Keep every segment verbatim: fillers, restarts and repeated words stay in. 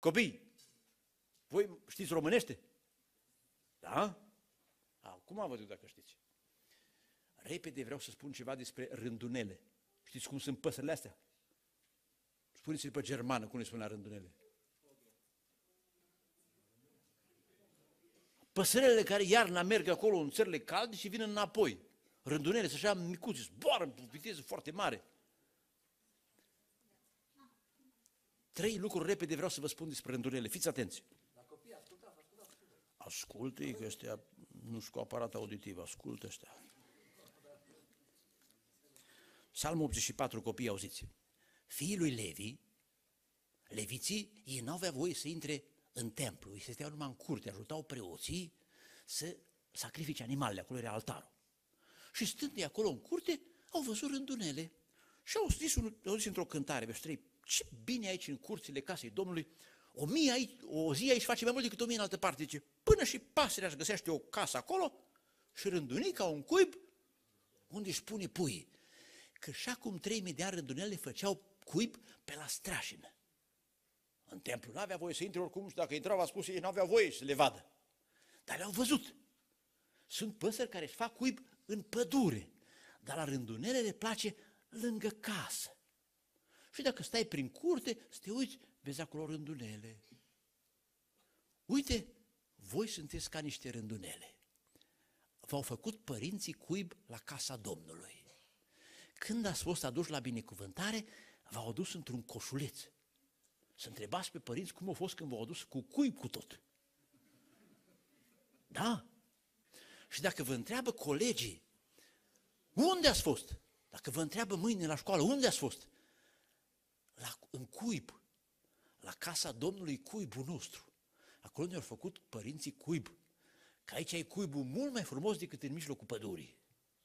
Copii, voi știți românește? Da? Acum am văzut dacă știți. Repede vreau să spun ceva despre rândunele. Știți cum sunt păsările astea? Spuneți-le pe germană, cum le spun la rândunele. Păsărelele care iarna merg acolo în țările calde și vin înapoi. Rândunele sunt așa micuți, zboară cu viteză foarte mare. Trei lucruri repede vreau să vă spun despre rândunele. Fiți atenți. Ascultă, că ăștia nu sunt cu aparat auditiv, ascultă ăștia. Psalmul optzeci și patru, copii, auziți. Fiii lui Levi, leviții, ei n-au avea voie să intre în templu, ei se steau numai în curte, ajutau preoții să sacrifice animalele, acolo era altarul. Și stând de acolo în curte, au văzut rândunele și au zis, au zis într-o cântare, băștrei, ce bine aici în curțile casei Domnului, o, mie aici, o zi aici face mai mult decât o mie în altă parte, zice, până și pasărea își găsește o casă acolo și rândunica, un cuib, unde își pune puii. Că și acum trei mii de ani rândunele făceau cuib pe la strașină. În templu nu avea voie să intre oricum și dacă intrau, v-a spus, ei nu aveau voie să le vadă. Dar le-au văzut. Sunt păsări care își fac cuib în pădure, dar la rândunele le place lângă casă. Și dacă stai prin curte, să te uiți, vezi acolo rândunele. Uite, voi sunteți ca niște rândunele. V-au făcut părinții cuib la casa Domnului. Când ați fost aduși la binecuvântare, v-au adus într-un coșuleț. Să întrebați pe părinți cum au fost când v-au adus cu cuib cu tot. Da? Și dacă vă întreabă colegii, unde ați fost? Dacă vă întreabă mâine la școală, unde ați fost? La, în cuib, la casa Domnului cuibul nostru. Acolo ne-au făcut părinții cuib. Că aici ai cuibul mult mai frumos decât în mijlocul pădurii.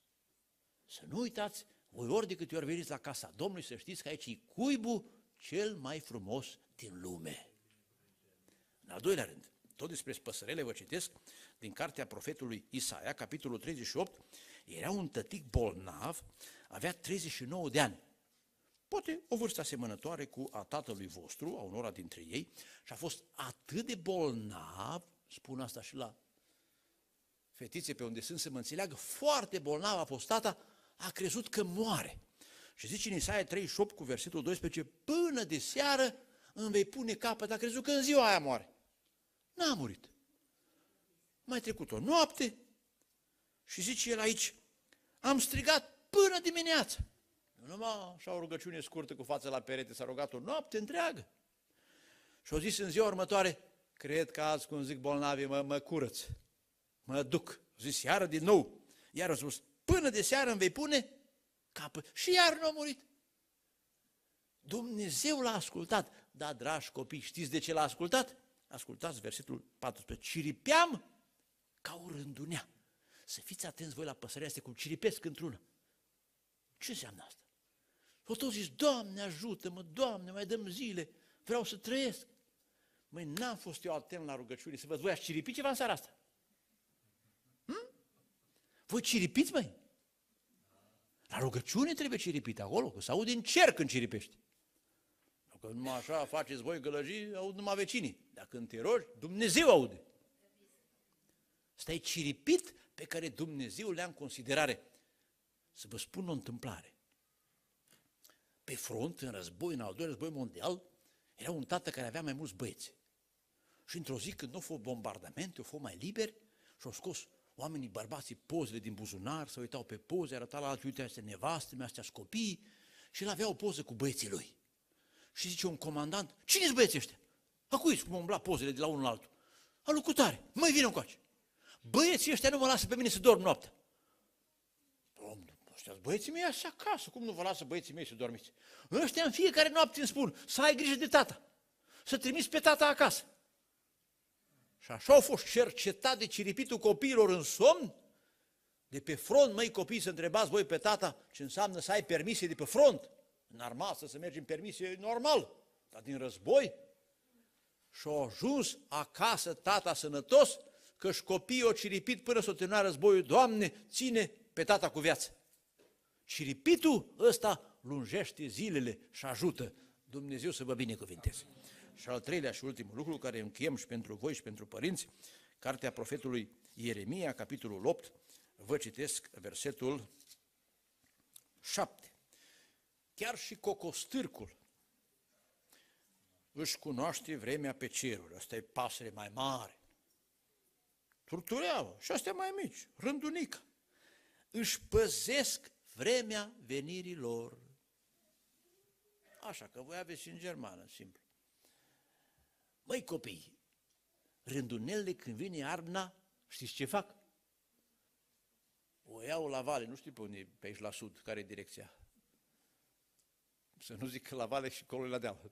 Să nu uitați, voi ori de câte ori veniți la casa Domnului, să știți că aici e cuibul cel mai frumos din lume. În al doilea rând, tot despre păsărele vă citesc din cartea profetului Isaia, capitolul treizeci și opt, era un tătic bolnav, avea treizeci și nouă de ani. Poate o vârstă asemănătoare cu a tatălui vostru, a unora dintre ei, și a fost atât de bolnav, spun asta și la fetițe pe unde sunt să mă înțeleagă, foarte bolnav a fost tata, a crezut că moare. Și zice în Isaia treizeci și opt cu versetul doisprezece, până de seară îmi vei pune capăt, a crezut că în ziua aia moare. N-a murit. Mai trecut o noapte și zice el aici, am strigat până dimineața. Numai așa o rugăciune scurtă cu fața la perete, s-a rugat o noapte întreagă. Și au zis în ziua următoare, cred că azi, cum zic bolnavii, mă, mă curăț, mă duc. Au zis iară din nou, iar au spus, până de seară îmi vei pune capăt. Și iar nu a murit. Dumnezeu l-a ascultat. Da, dragi copii, știți de ce l-a ascultat? Ascultați versetul paisprezece. Ciripeam ca o rândunea. Să fiți atenți voi la păsările astea cum ciripesc într-una. Ce înseamnă asta? O tot zis, Doamne ajută-mă, Doamne, mai dăm zile, vreau să trăiesc. Măi, n-am fost eu atent la rugăciune, să văd, voi ați ciripit ceva în seara asta? Hm? Voi ciripiți, măi? La rugăciune trebuie ciripit acolo, că se aude în cer când ciripești. Dacă numai așa faceți voi gălăjii, aud numai vecinii. Dacă când te rogi, Dumnezeu aude. Ăsta e ciripit pe care Dumnezeu le-a în considerare. Să vă spun o întâmplare. Pe front, în război, în al doilea război mondial, era un tată care avea mai mulți băieți. Și într-o zi, când nu au fost bombardamente, au fost mai liberi și au scos oamenii, bărbații, pozele din buzunar, se uitau pe poze, arăta la alții, uite, astea nevastă, astea copii, și el avea o poză cu băieții lui. Și zice un comandant, cine-s băieții ăștia? A cui cum umbla pozele de la unul la altul? A lui cutare, mai vine încoace. Băieții ăștia nu mă lasă pe mine să dorm noaptea. Domnule, ăștia băieții mei așa acasă, cum nu vă lasă băieții mei să dormiți? Ăștia în fiecare noapte îmi spun, să ai grijă de tata, să trimiți pe tata acasă. Și așa au fost cercetat de ciripitul copiilor în somn, de pe front, măi copii, să întrebați voi pe tata ce înseamnă să ai permisie de pe front. În armată să mergi în permisie normal, dar din război. Și au ajuns acasă tata sănătos, că-și copiii au ciripit până s-o termina războiul. Doamne, ține pe tata cu viață. Ciripitul ăsta lungește zilele și ajută. Dumnezeu să vă binecuvinteze. Și al treilea și ultimul lucru, care încheiem și pentru voi și pentru părinți, cartea profetului Ieremia, capitolul opt, vă citesc versetul șapte. Chiar și cocostârcul își cunoaște vremea pe ceruri. Asta e pasăre mai mare. Turtureaua și astea mai mici, rândunica. Își păzesc vremea venirii lor. Așa că voi aveți și în germană, simplu. Măi copii, rândunelele când vine iarna, știți ce fac? O iau la vale, nu știu pe unde, pe aici la sud, care e direcția. Să nu zic că la vale și acolo la deal.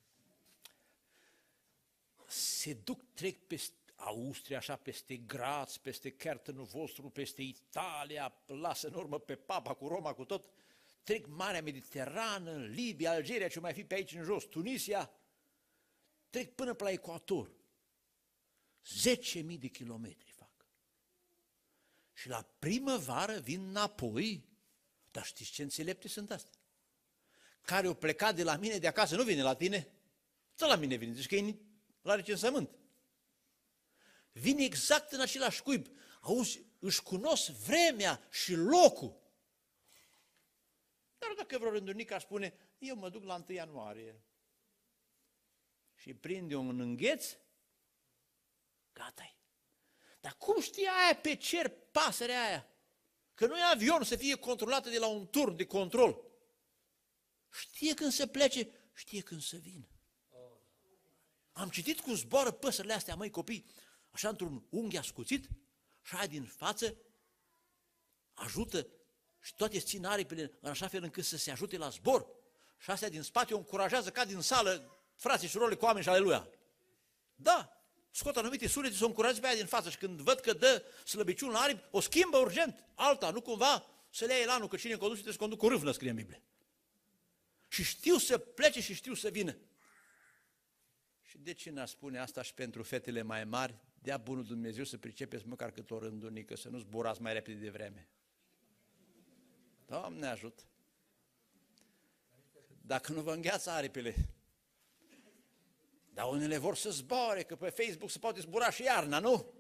Se duc, trec peste Austria, așa, peste Graz, peste Kärntenul vostru, peste Italia, lasă în urmă pe Papa cu Roma, cu tot, trec Marea Mediterană, Libia, Algeria, ce mai fi pe aici în jos, Tunisia, trec până pe la ecuator. zece mii de kilometri fac. Și la primăvară vin înapoi, dar știți ce înțelepte sunt astea? Care au plecat de la mine de acasă, nu vine la tine, tot la mine vine, zici că e la recensământ. Vine exact în același cuib. Auzi, își cunosc vremea și locul. Dar dacă vreo rândunică ar spune, eu mă duc la întâi ianuarie și prinde un îngheț, gata-i. Dar cum știe aia pe cer, pasărea aia? Că nu e avion să fie controlată de la un turn de control. Știe când să plece, știe când să vină. Am citit cum zboară păsările astea, măi copii, așa într-un unghi ascuțit și aia din față ajută și toate țin aripile în așa fel încât să se ajute la zbor și astea din spate o încurajează ca din sală frații și surorile cu oameni și aleluia. Da, scot anumite sunete să o încurajeze pe aia din față și când văd că dă slăbiciuni la aripi, o schimbă urgent, alta, nu cumva să le ia elanul, că cine conduce trebuie să conducă o râvnă, scrie în Biblie. Și știu să plece și știu să vină. Și de ce n-a spune asta și pentru fetele mai mari? Dea bunul Dumnezeu să pricepeți măcar cât o rândunică, să nu zburați mai repede de vreme. Doamne ajută! Dacă nu vă îngheață aripile, dar unele vor să zboare, că pe Facebook se poate zbura și iarna, nu?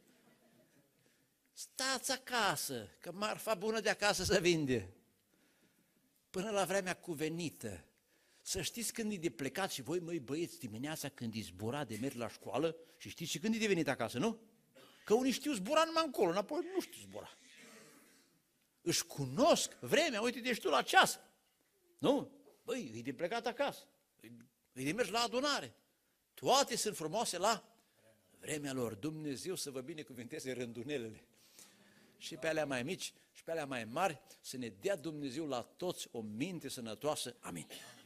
Stați acasă, că marfa bună de acasă se vinde. Până la vremea cuvenită. Să știți când e de plecat și voi, măi băieți, dimineața când e zbura de merg la școală și știți și când e de venit acasă, nu? Că unii știu zbura numai încolo, înapoi nu știu zbura. Își cunosc vremea, uite, ești tu la ceas, nu? Băi, e de plecat acasă, e de mers la adunare. Toate sunt frumoase la vremea lor. Dumnezeu să vă binecuvânteze rândunelele. Și pe alea mai mici și pe alea mai mari, să ne dea Dumnezeu la toți o minte sănătoasă. Amin.